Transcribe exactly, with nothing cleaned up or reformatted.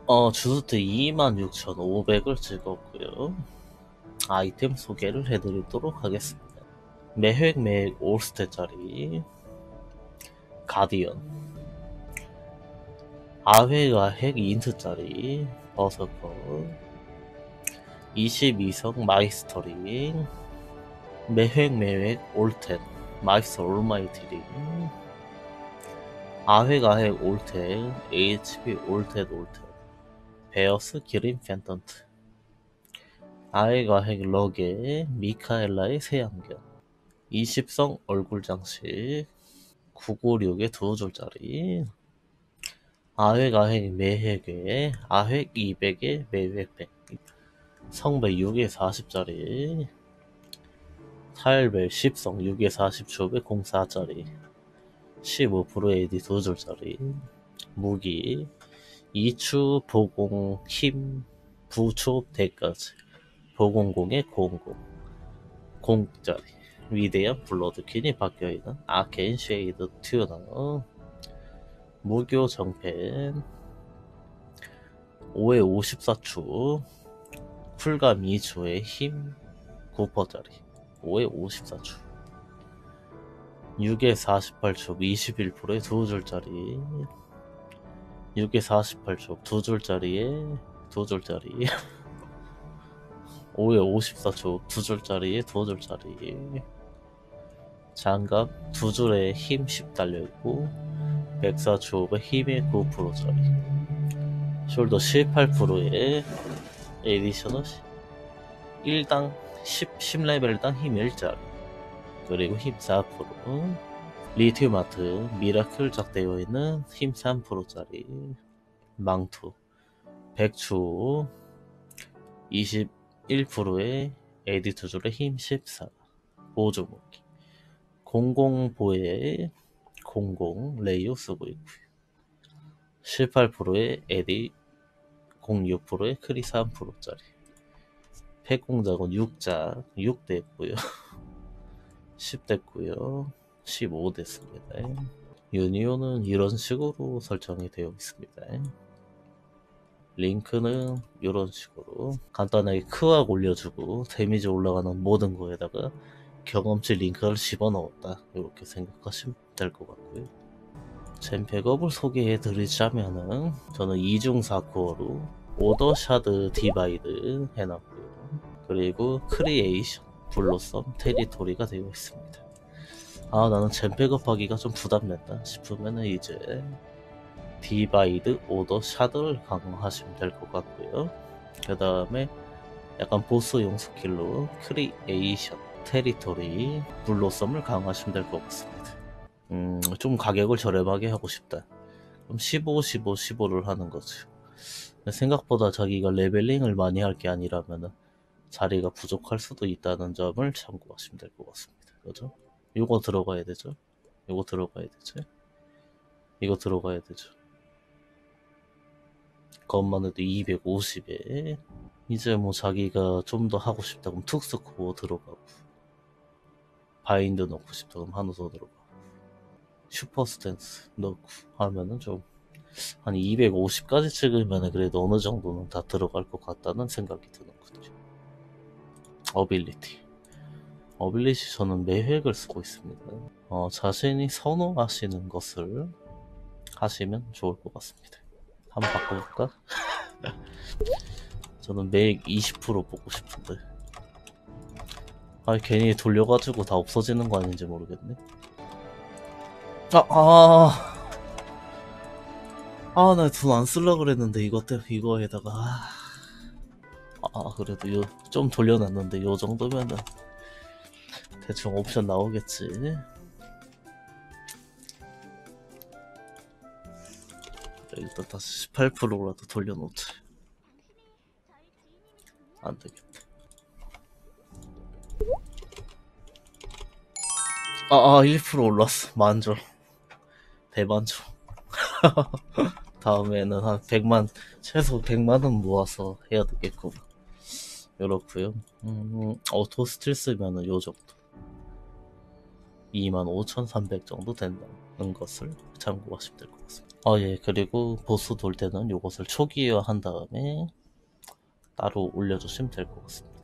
어, 주스트 이만 육천오백을 찍었고요. 아이템 소개를 해드리도록 하겠습니다. 매획 매획 올스테짜리 가디언, 아획 아획 인트짜리 버서커, 이십이 성 마이스터링, 매획 매획 올텐 마이스터 올마이티링, 아획 아획 올텐 에이치피 올텐 올텐 베어스 기린 팬턴트, 아획 아획 러게 미카엘라의 새안경, 이십 성 얼굴 장식 구백오십육의 두 줄짜리, 아획 아획 매획에 아획 이백에 매획 백, 성배 육에 사십짜리, 타일벨 십 성 육에 사십 촉에 공사짜리, 십오 퍼센트 에이디 두 줄짜리, 무기 이 추 보공 힘 부초 대까지 보공공에 공공 공짜리, 위대한 블러드퀸이 바뀌어있는 아케인 쉐이드 튜너, 무교 정펜 오에 오십사 추 쿨감 이 추에 힘 구 퍼센트짜리 오에 오십사 추, 육에 사십팔 촉 이십일 퍼센트의 두 줄짜리, 육에 사십팔 촉 두 줄짜리에 두 줄짜리 오에 오십사 촉 두 줄짜리에 두 줄짜리, 장갑 두 줄에 힘 십 달려있고 백사 촉의 힘의 구 퍼센트짜리, 숄더 십팔 퍼센트의 에디셔널 일당 십, 십 레벨당 힘 일짜리, 그리고 힘 사 퍼센트, 리튬 아트 미라클 작되어 있는 힘 삼 퍼센트짜리, 망토 백 추 이십일 퍼센트의 에디 두 줄에 힘 십사, 보조무기 공공 보에 공공 레이오 쓰고 있고요. 십팔 퍼센트의 에디 공육 퍼센트의 크리 삼 퍼센트짜리, 폐공작은 육 작 육 됐고요. 십 됐고요. 십오 됐습니다. 유니온은 이런 식으로 설정이 되어 있습니다. 링크는 이런 식으로 간단하게 크악 올려주고 데미지 올라가는 모든 거에다가 경험치 링크를 집어넣었다, 이렇게 생각하시면 될 것 같고요. 젠백업을 소개해 드리자면은 저는 이중 사코어로 오더 샤드 디바이드 해놨고요. 그리고 크리에이션 블로썸 테리토리가 되어 있습니다. 아, 나는 젠백업 하기가 좀 부담된다 싶으면은 이제 디바이드 오더 샤드를 강화하시면 될 것 같고요. 그 다음에 약간 보스용 스킬로 크리에이션 테리토리 블로썸을 강화하시면 될 것 같습니다. 음, 좀 가격을 저렴하게 하고 싶다, 그럼 십오, 십오, 십오를 하는 거죠. 생각보다 자기가 레벨링을 많이 할 게 아니라면 자리가 부족할 수도 있다는 점을 참고하시면 될 것 같습니다. 그죠? 이거 들어가야 되죠? 이거 들어가야 되죠? 이거 들어가야 되죠? 그것만 해도 이백오십에 이제 뭐 자기가 좀 더 하고 싶다 그럼 특수코어 들어가고, 바인드 넣고 싶다 그럼 하나 더 들어가고, 슈퍼 스탠스 넣고 하면은 좀 한 이백오십까지 찍으면 그래도 어느 정도는 다 들어갈 것 같다는 생각이 드는거든요. 어빌리티 어빌리티 저는 매획을 쓰고 있습니다. 어, 자신이 선호하시는 것을 하시면 좋을 것 같습니다. 한번 바꿔볼까? 저는 매획 이십 퍼센트 보고 싶은데, 아, 괜히 돌려가지고 다 없어지는 거 아닌지 모르겠네. 아, 아, 아, 나 돈 안 쓸라 그랬는데 이거 때 이거에다가 아, 아 그래도 요, 좀 돌려놨는데 요 정도면은 대충 옵션 나오겠지. 일단 다시 십팔 퍼센트라도 돌려놓지. 안되겠다. 아, 아 일 퍼센트 올랐어. 만족. 대만족. 다음에는 한 백만, 최소 백만원 모아서 해야 되겠고. 요렇구요. 음, 오토 스틸 쓰면은 요 정도. 이만 오천삼백 정도 된다는 것을 참고하시면 될 것 같습니다. 아, 예, 그리고 보스 돌 때는 이것을 초기화 한 다음에 따로 올려주시면 될 것 같습니다.